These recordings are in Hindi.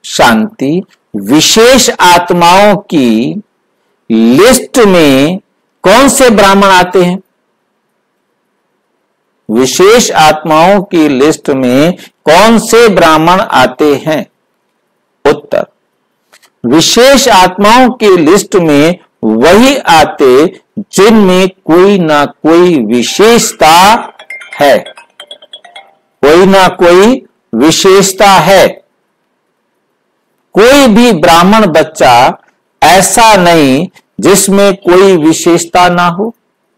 शांति। विशेष आत्माओं की लिस्ट में कौन से ब्राह्मण आते हैं? विशेष आत्माओं की लिस्ट में कौन से ब्राह्मण आते हैं? उत्तर, विशेष आत्माओं की लिस्ट में वही आते जिनमें कोई ना कोई विशेषता है, कोई ना कोई विशेषता है। कोई भी ब्राह्मण बच्चा ऐसा नहीं जिसमें कोई विशेषता ना हो।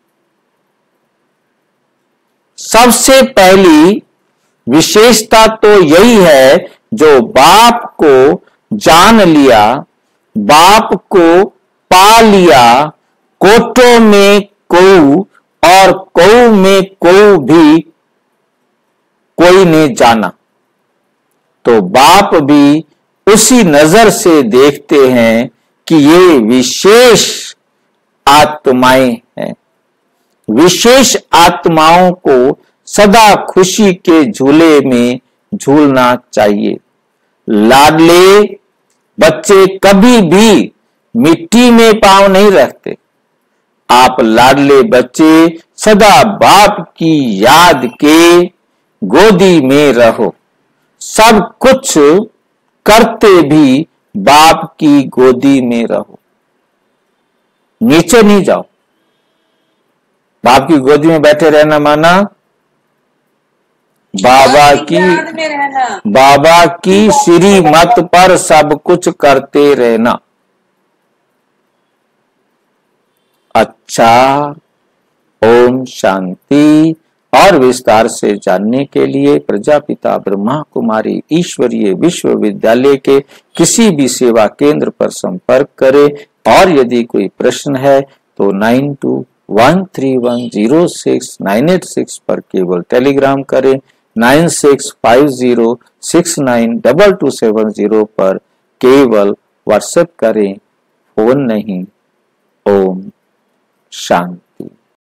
सबसे पहली विशेषता तो यही है जो बाप को जान लिया, बाप को पा लिया। कोटों में कौ और कौ में कौ भी कोई ने जाना, तो बाप भी उसी नजर से देखते हैं कि ये विशेष आत्माएं हैं। विशेष आत्माओं को सदा खुशी के झूले में झूलना चाहिए। लाडले बच्चे कभी भी मिट्टी में पांव नहीं रखते। आप लाडले बच्चे सदा बाप की याद के गोदी में रहो। सब कुछ करते भी बाप की गोदी में रहो। नीचे नहीं जाओ। बाप की गोदी में बैठे रहना माना बाबा की श्रीमत पर सब कुछ करते रहना। अच्छा, ओम शांति। और विस्तार से जानने के लिए प्रजापिता ब्रह्मा कुमारी ईश्वरीय विश्वविद्यालय के किसी भी सेवा केंद्र पर संपर्क करें। और यदि कोई प्रश्न है तो 9213106986 पर केवल टेलीग्राम करें। 9650692270 पर केवल व्हाट्सएप करें, फोन नहीं। ओम शांति।